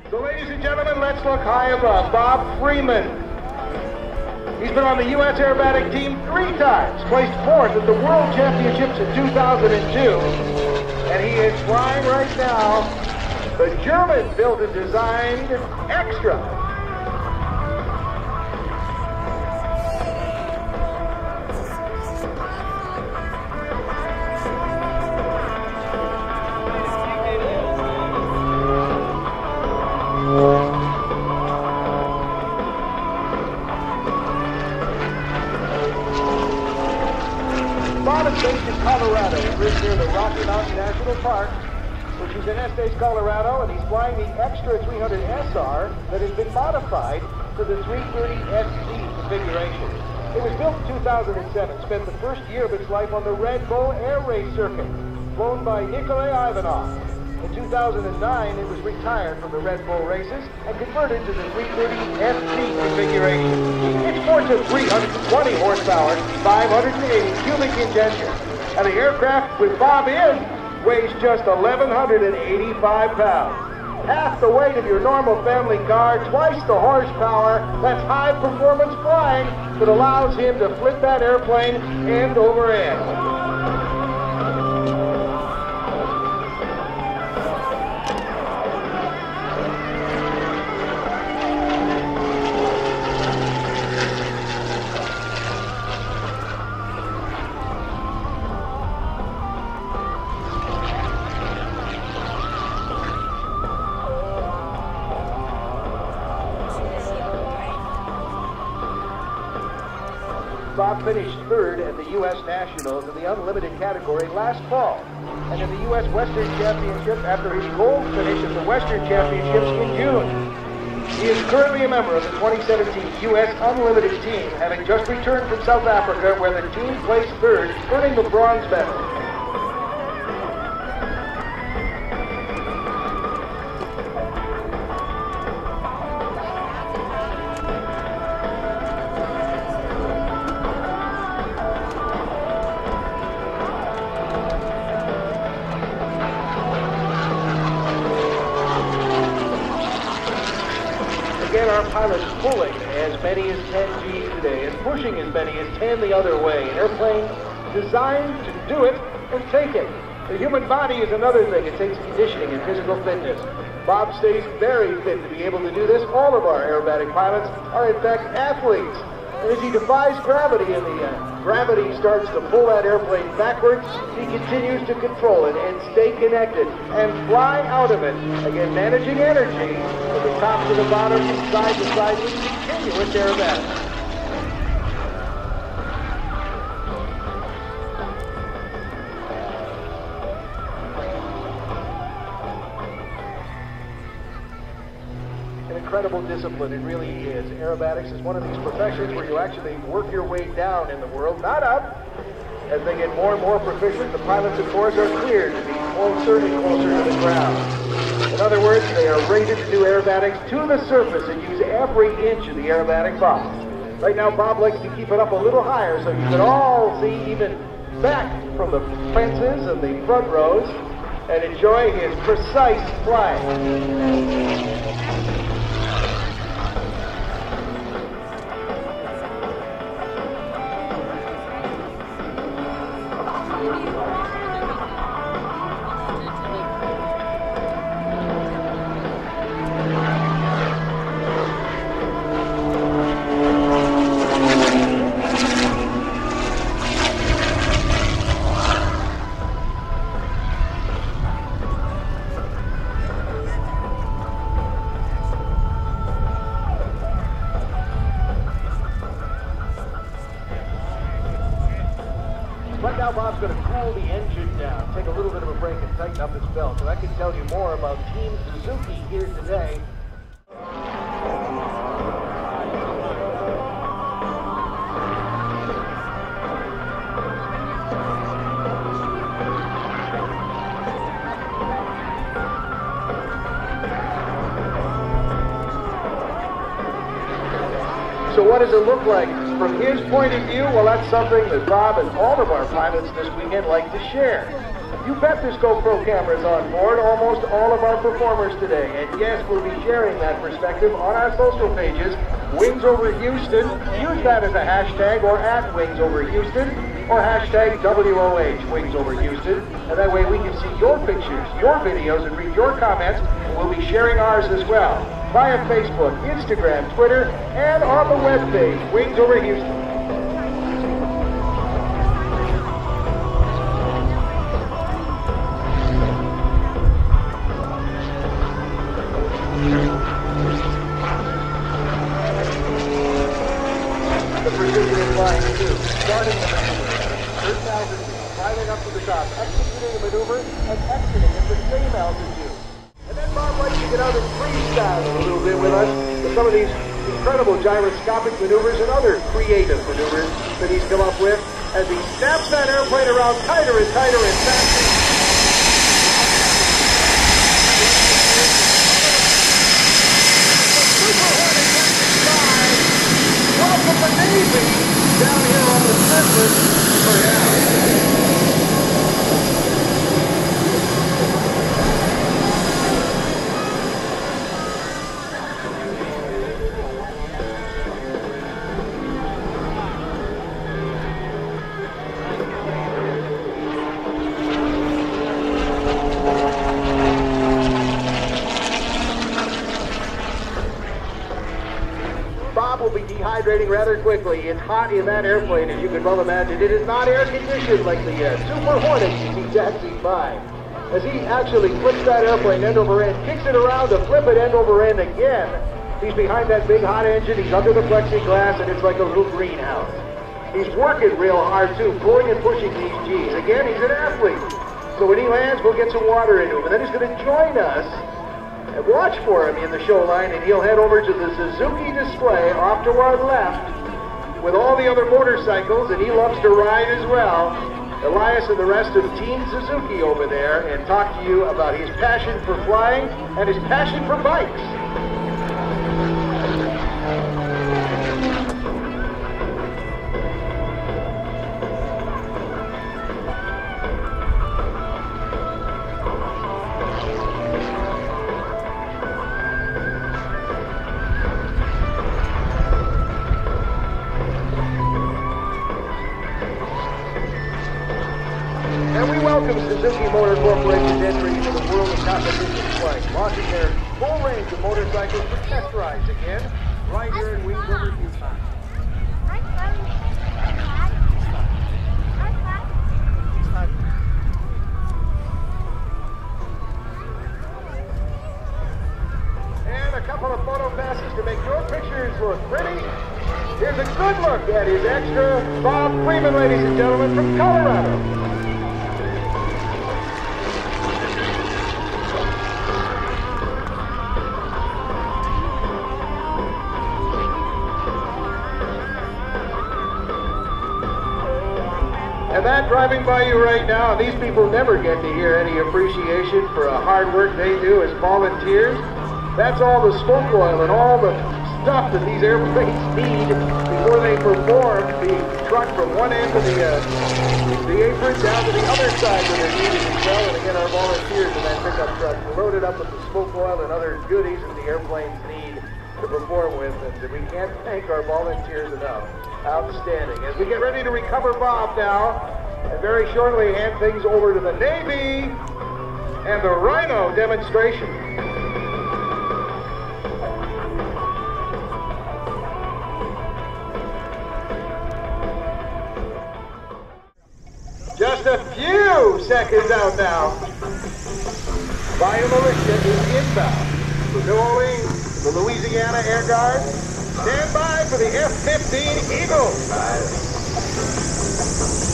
So ladies and gentlemen, let's look high above. Bob Freeman. He's been on the U.S. aerobatic team 3 times, placed 4th at the World Championships in 2002, and he is flying right now the German built and designed Extra. Bob is based in Colorado. He lives near the Rocky Mountain National Park, which is in Estes, Colorado, and he's flying the Extra 300 SR that has been modified to the 330 SC configuration. It was built in 2007, spent the first year of its life on the Red Bull Air Race circuit, flown by Nikolai Ivanov. In 2009, it was retired from the Red Bull races and converted to the 330 SC configuration. It sports a 320 horsepower, 580 cubic inch engine, and the aircraft with Bob in weighs just 1,185 pounds. Half the weight of your normal family car, twice the horsepower. That's high performance flying that allows him to flip that airplane end over end. Bob finished 3rd at the U.S. Nationals in the unlimited category last fall, and in the U.S. Western Championship after his gold finish at the Western Championships in June. He is currently a member of the 2017 U.S. Unlimited team, having just returned from South Africa where the team placed 3rd, earning the bronze medal. Again, our pilot is pulling as many as 10 G's today and pushing as many as 10 the other way. An airplane designed to do it and take it. The human body is another thing. It takes conditioning and physical fitness. Bob stays very fit to be able to do this. All of our aerobatic pilots are in fact athletes. And as he defies gravity and the gravity starts to pull that airplane backwards, he continues to control it and stay connected and fly out of it. Again, managing energy from the top to the bottom, from side to side with continuous aerobatics. Incredible discipline, it really is. Aerobatics is one of these professions where you actually work your way down in the world, not up. As they get more and more proficient, the pilots, of course, are cleared to be closer and closer to the ground. In other words, they are rated to do aerobatics to the surface and use every inch of the aerobatic box. Right now, Bob likes to keep it up a little higher so you can all see even back from the fences and the front rows and enjoy his precise flying. Right now, Bob's going to cool the engine down, take a little bit of a break and tighten up his belt. And I can tell you more about Team Suzuki here today. So what does it look like from his point of view? Well, that's something that Bob and all of our pilots this weekend like to share. You bet there's GoPro cameras on board almost all of our performers today. And yes, we'll be sharing that perspective on our social pages. Wings Over Houston, use that as a hashtag, or at Wings Over Houston, or hashtag WOH Wings Over Houston. And that way we can see your pictures, your videos, and read your comments. And we'll be sharing ours as well via Facebook, Instagram, Twitter, and on the webpage, Wings Over Houston. The precision in flying too. Starting the maneuver, 3,000 feet, climbing up to the top, executing the maneuver, and exiting at the same altitude. And then Bob likes to get out and freestyle a little bit with us with some of these incredible gyroscopic maneuvers and other creative maneuvers that he's come up with as he snaps that airplane around tighter and tighter and faster. Welcome the Navy down here on the surface for now. Bob will be dehydrating rather quickly. It's hot in that airplane, as you can well imagine. It is not air conditioned like the Super Hornet you see taxiing by. As he actually flips that airplane end over end, kicks it around to flip it end over end again. He's behind that big hot engine, he's under the plexiglass, and it's like a little greenhouse. He's working real hard too, pulling and pushing these G's. Again, he's an athlete. So when he lands, we'll get some water into him. And then he's going to join us and watch for him in the show line, and he'll head over to the Suzuki display off to our left with all the other motorcycles, and he loves to ride as well. Elias and the rest of Team Suzuki over there, and talk to you about his passion for flying and his passion for bikes. And we welcome Suzuki Motor Corporation's entry into the world of competition flight, launching their full range of motorcycles for test rides again, right here in Wings Over Houston. And a couple of photo passes to make your pictures look pretty. Here's a good look at his extra Bob Freeman, ladies and gentlemen, from Colorado. And that driving by you right now, these people never get to hear any appreciation for a hard work they do as volunteers. That's all the smoke oil and all the stuff that these airplanes need before they perform, being trucked from one end of the apron down to the other side where they're needed as well. And again, our volunteers in that pickup truck loaded up with the smoke oil and other goodies that the airplanes need to perform with, and we can't thank our volunteers enough. Outstanding. As we get ready to recover Bob now, and very shortly hand things over to the Navy and the Rhino demonstration. Just a few seconds out now. Bayou Militia is inbound. For New Orleans, the Louisiana Air Guard, stand by for the F-15 Eagle.